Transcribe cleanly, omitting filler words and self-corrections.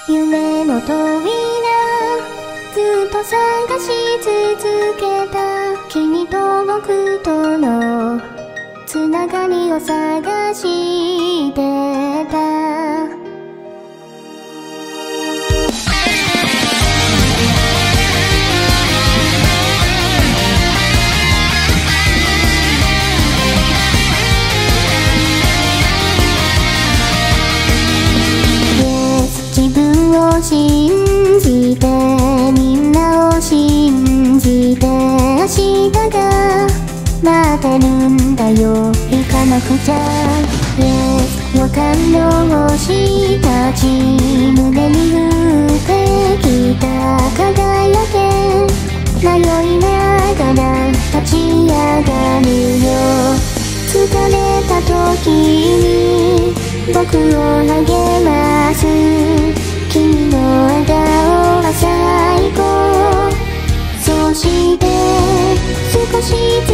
夢の扉ずっと探し続けた君と僕とのつながりを探してた。信じてみんなを信じて明日が待ってるんだよ行かなくちゃ Yes 予感の星たち胸に降ってきた輝け迷いながら立ち上がるよ疲れた時に僕を励ます君の笑顔は最高そして少しず